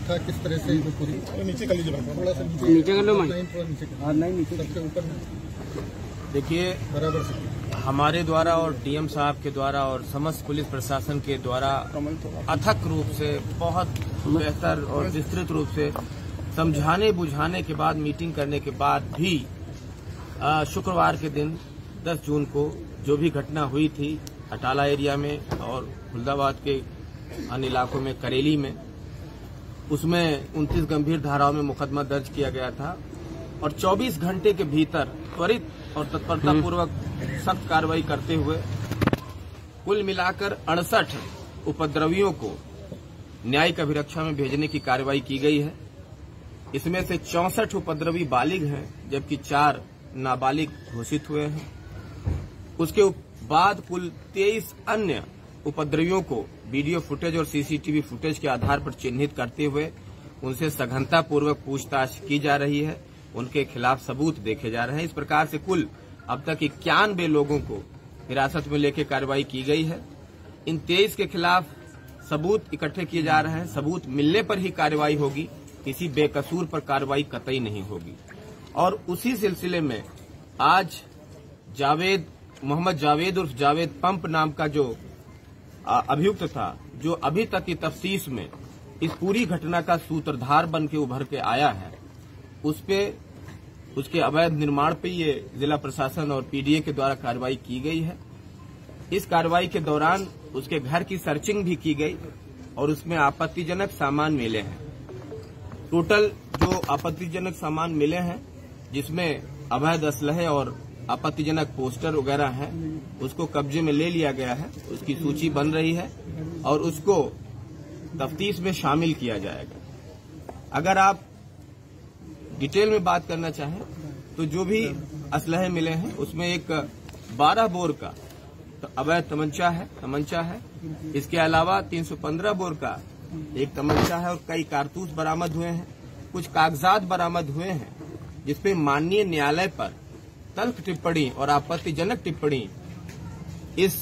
था, किस तरह से पूरी नीचे कर लीजिए, थोड़ा सा नीचे कर लो, नीचे सबसे ऊपर। देखिए, बराबर से हमारे द्वारा और डीएम साहब के द्वारा और समस्त पुलिस प्रशासन के द्वारा अथक रूप से, बहुत बेहतर और विस्तृत रूप से समझाने बुझाने के बाद, मीटिंग करने के बाद भी शुक्रवार के दिन 10 जून को जो भी घटना हुई थी अटाला एरिया में और खुलदाबाद के अन्य इलाकों में, करेली में, उसमें 29 गंभीर धाराओं में मुकदमा दर्ज किया गया था और 24 घंटे के भीतर त्वरित और तत्परतापूर्वक सख्त कार्रवाई करते हुए कुल मिलाकर 68 उपद्रवियों को न्यायिक अभिरक्षा में भेजने की कार्रवाई की गई है। इसमें से 64 उपद्रवी बालिग हैं, जबकि 4 नाबालिग घोषित हुए हैं। उसके बाद कुल 23 अन्य उपद्रवियों को वीडियो फुटेज और सीसीटीवी फुटेज के आधार पर चिन्हित करते हुए उनसे सघनतापूर्वक पूछताछ की जा रही है, उनके खिलाफ सबूत देखे जा रहे हैं। इस प्रकार से कुल अब तक 91 लोगों को हिरासत में लेकर कार्रवाई की गई है। इन 23 के खिलाफ सबूत इकट्ठे किए जा रहे हैं। सबूत मिलने पर ही कार्रवाई होगी, किसी बेकसूर पर कार्रवाई कतई नहीं होगी। और उसी सिलसिले में आज मोहम्मद जावेद उर्फ जावेद पंप नाम का जो अभियुक्त था, जो अभी तक की तफ्तीश में इस पूरी घटना का सूत्रधार बन के उभर के आया है, उस पे, उसके अवैध निर्माण पे ये जिला प्रशासन और पीडीए के द्वारा कार्रवाई की गई है। इस कार्रवाई के दौरान उसके घर की सर्चिंग भी की गई और उसमें आपत्तिजनक सामान मिले हैं। टोटल जो आपत्तिजनक सामान मिले हैं, जिसमें अवैध असलहे और आपत्तिजनक पोस्टर वगैरह हैं, उसको कब्जे में ले लिया गया है। उसकी सूची बन रही है और उसको तफ्तीश में शामिल किया जाएगा। अगर आप डिटेल में बात करना चाहें तो जो भी असलहे मिले हैं उसमें एक 12 बोर का अवैध तमंचा है। इसके अलावा 315 बोर का एक तमंचा है और कई कारतूस बरामद हुए हैं। कुछ कागजात बरामद हुए हैं जिसपे माननीय न्यायालय पर तल्ख टिप्पणी और आपत्तिजनक टिप्पणी इस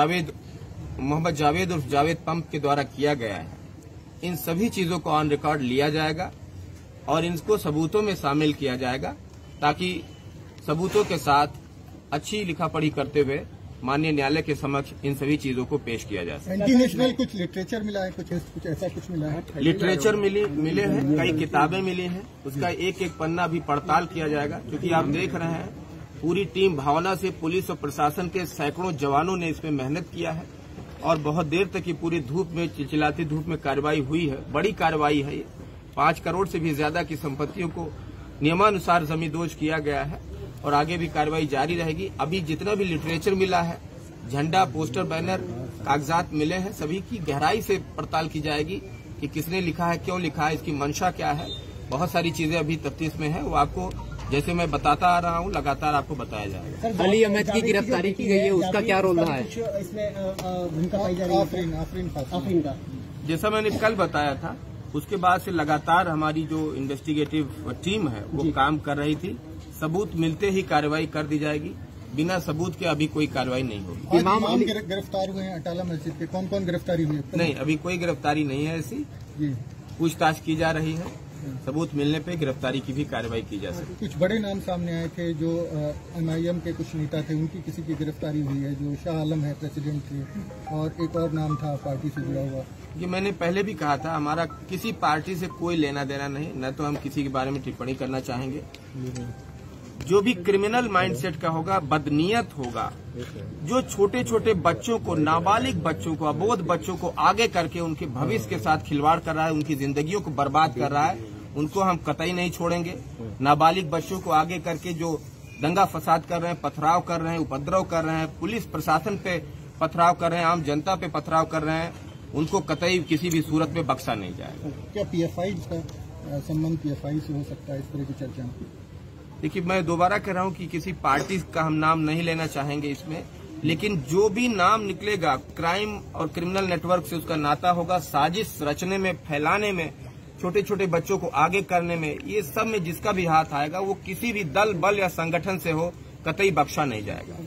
मोहम्मद जावेद उर्फ जावेद पंप के द्वारा किया गया है। इन सभी चीजों को ऑन रिकॉर्ड लिया जाएगा और इनको सबूतों में शामिल किया जाएगा, ताकि सबूतों के साथ अच्छी लिखा पढ़ी करते हुए माननीय न्यायालय के समक्ष इन सभी चीजों को पेश किया जा सके। इंटरनेशनल कुछ लिटरेचर मिला है, कुछ ऐसा कुछ मिला है? लिटरेचर मिले हैं, कई किताबें मिली हैं। उसका एक एक पन्ना भी पड़ताल किया जाएगा, क्योंकि आप देख रहे हैं पूरी टीम भावना से, पुलिस और प्रशासन के सैकड़ों जवानों ने इसमें मेहनत किया है और बहुत देर तक की पूरी धूप में, चिलचिलाती धूप में कार्रवाई हुई है। बड़ी कार्रवाई है ये। 5 करोड़ से भी ज्यादा की संपत्तियों को नियमानुसार जमींदोज किया गया है और आगे भी कार्रवाई जारी रहेगी। अभी जितना भी लिटरेचर मिला है, झंडा, पोस्टर, बैनर, कागजात मिले हैं, सभी की गहराई से पड़ताल की जाएगी कि किसने लिखा है, क्यों लिखा है, इसकी मंशा क्या है। बहुत सारी चीजें अभी तफ्तीश में है, वो आपको जैसे मैं बताता आ रहा हूँ लगातार आपको बताया जाएगा। अली अहमद की गिरफ्तारी की गई है, उसका क्या रोल रहा है इसमें? भूमिका पाई जा रही है आफरीन का। जैसा मैंने कल बताया था, उसके बाद से लगातार हमारी जो इन्वेस्टिगेटिव टीम है वो काम कर रही थी। सबूत मिलते ही कार्रवाई कर दी जाएगी। बिना सबूत के अभी कोई कार्रवाई नहीं होगी। इमाम गिरफ्तार हुए हैं अटाला मस्जिद के, कौन कौन गिरफ्तारी हुई है? नहीं, अभी कोई गिरफ्तारी नहीं है ऐसी। पूछताछ की जा रही है, सबूत मिलने पे गिरफ्तारी की भी कार्रवाई की जा सकती है। कुछ बड़े नाम सामने आए थे, जो MIM के कुछ नेता थे, उनकी किसी की गिरफ्तारी हुई है, जो शाह आलम है प्रेसिडेंट थे, और एक और नाम था पार्टी से जुड़ा हुआ। ये मैंने पहले भी कहा था, हमारा किसी पार्टी से कोई लेना देना नहीं, न तो हम किसी के बारे में टिप्पणी करना चाहेंगे। जो भी क्रिमिनल माइंडसेट का होगा, बदनीयत होगा, जो छोटे छोटे बच्चों को, नाबालिग बच्चों को, अबोध बच्चों को आगे करके उनके भविष्य के साथ खिलवाड़ कर रहा है, उनकी जिंदगियों को बर्बाद कर रहा है, उनको हम कतई नहीं छोड़ेंगे। नाबालिग बच्चों को आगे करके जो दंगा फसाद कर रहे हैं, पथराव कर रहे हैं, उपद्रव कर रहे हैं, पुलिस प्रशासन पे पथराव कर रहे हैं, आम जनता पे पथराव कर रहे हैं, उनको कतई किसी भी सूरत में बख्शा नहीं जाएगा। क्या PFI का संबंध PFI से हो सकता है इस तरह की चर्चा? देखिए, मैं दोबारा कह रहा हूं कि किसी पार्टी का हम नाम नहीं लेना चाहेंगे इसमें, लेकिन जो भी नाम निकलेगा क्राइम और क्रिमिनल नेटवर्क से उसका नाता होगा, साजिश रचने में, फैलाने में, छोटे छोटे बच्चों को आगे करने में, ये सब में जिसका भी हाथ आएगा वो किसी भी दल, बल या संगठन से हो, कतई बख्शा नहीं जाएगा।